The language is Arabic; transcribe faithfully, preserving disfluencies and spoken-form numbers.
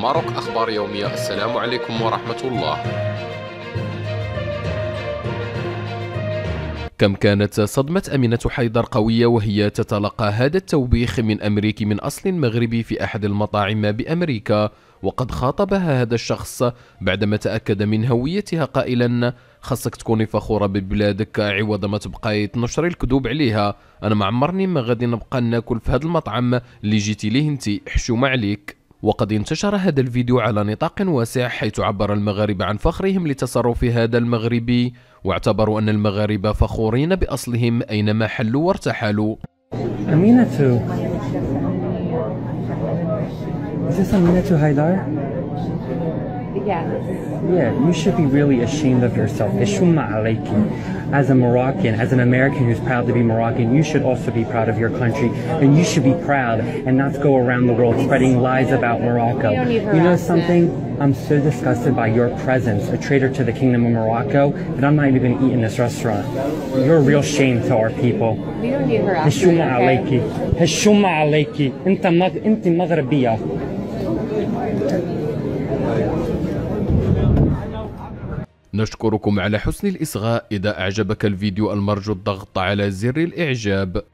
ماروك أخبار يومية. السلام عليكم ورحمة الله. كم كانت صدمة أمينة حيدر قوية وهي تتلقى هذا التوبيخ من أمريكي من أصل مغربي في أحد المطاعم بأمريكا، وقد خاطبها هذا الشخص بعدما تأكد من هويتها قائلا: خاصك تكوني فخورة ببلادك عوض ما تبقاي تنشري الكذوب عليها. أنا ما عمرني ما غادي نبقى ناكل في هذا المطعم اللي جيتي ليه انتي، حشومة عليك. وقد انتشر هذا الفيديو على نطاق واسع، حيث عبر المغاربة عن فخرهم لتصرف هذا المغربي، واعتبروا أن المغاربة فخورين بأصلهم أينما حلوا وارتحلوا. أمينة، is this Aminatu Haidar? Yes. Yeah, you should be really ashamed of yourself. Heshuma alayki. As a Moroccan, as an American who's proud to be Moroccan, you should also be proud of your country, and you should be proud and not go around the world spreading lies about Morocco. We don't need You know harassment. something? I'm so disgusted by your presence, a traitor to the Kingdom of Morocco, that I'm not even going to eat in this restaurant. You're a real shame to our people. We don't need harassment. Heshuma Okay? alayki. Heshuma alayki. Inta mag inti Maghribiya. نشكركم على حسن الإصغاء. إذا أعجبك الفيديو المرجو الضغط على زر الإعجاب.